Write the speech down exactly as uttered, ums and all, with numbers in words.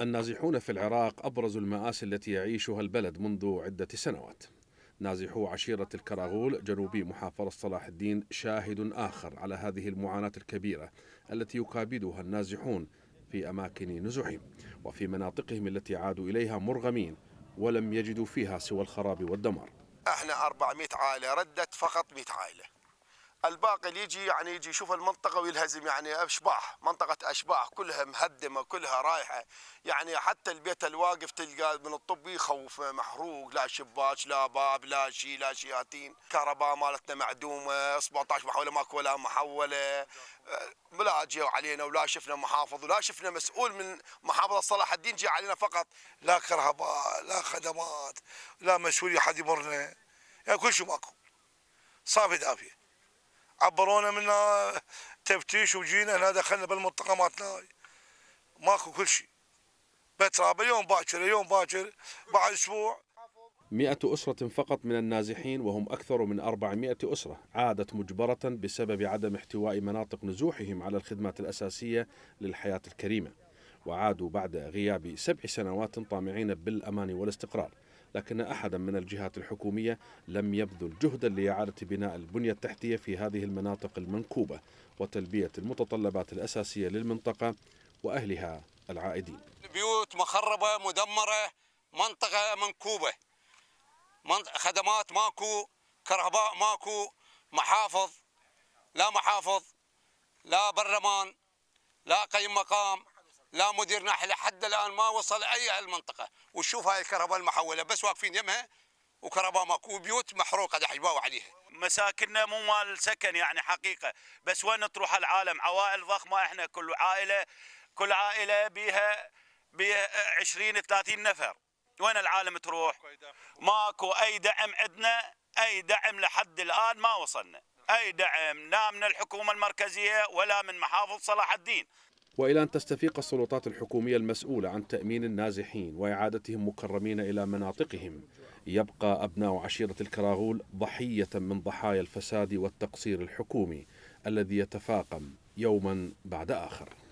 النازحون في العراق أبرزوا المآسي التي يعيشها البلد منذ عدة سنوات. نازحو عشيرة الكراغول جنوبي محافظة صلاح الدين شاهد آخر على هذه المعاناة الكبيرة التي يكابدها النازحون في أماكن نزحهم وفي مناطقهم التي عادوا إليها مرغمين ولم يجدوا فيها سوى الخراب والدمار. احنا أربعمئة عائلة ردت فقط مئة عائلة، الباقي اللي يجي يعني يجي يشوف المنطقة ويلهزم، يعني أشباح، منطقة أشباح كلها مهدمة كلها رايحة، يعني حتى البيت الواقف تلقى من الطب يخوف محروق، لا شباك لا باب لا شيء لا شياتين، كهرباء مالتنا معدومة، سبعطعش محولة ماكو ولا محولة، لا جيوا علينا ولا شفنا محافظ ولا شفنا مسؤول من محافظة صلاح الدين جي علينا فقط، لا كهرباء لا خدمات لا مسؤول حد يمرنا، يعني كل شيء ماكو، صافي دافية. عبرونا منا تفتيش وجينا هنا دخلنا بالمنطقة مالتنا ماكو كل شيء، بتراب اليوم باكر اليوم باكر بعد اسبوع. مئة أسرة فقط من النازحين وهم أكثر من أربعمئة أسرة عادت مجبرة بسبب عدم احتواء مناطق نزوحهم على الخدمات الأساسية للحياة الكريمة، وعادوا بعد غياب سبع سنوات طامعين بالأمان والاستقرار، لكن أحدا من الجهات الحكومية لم يبذل جهدا لإعادة بناء البنية التحتية في هذه المناطق المنكوبة وتلبية المتطلبات الأساسية للمنطقة وأهلها العائدين. بيوت مخربة مدمرة، منطقة منكوبة، خدمات ماكو، كهرباء ماكو، محافظ لا محافظ لا برلمان لا قيم مقام لا مدير ناحية، لحد الآن ما وصل أي المنطقة. وشوف هاي الكهرباء المحولة بس واقفين يمها وكهرباء ماكو، وبيوت محروقة دحين باو عليها. مساكننا مو مال سكن يعني حقيقة، بس وين تروح العالم؟ عوائل ضخمة، احنا كل عائلة كل عائلة بيها بيها عشرين ثلاثين نفر، وين العالم تروح؟ ماكو أي دعم عندنا، أي دعم لحد الآن ما وصلنا، أي دعم لا من الحكومة المركزية ولا من محافظ صلاح الدين. وإلى أن تستفيق السلطات الحكومية المسؤولة عن تأمين النازحين وإعادتهم مكرمين إلى مناطقهم، يبقى أبناء عشيرة الكراغول ضحية من ضحايا الفساد والتقصير الحكومي الذي يتفاقم يوما بعد آخر.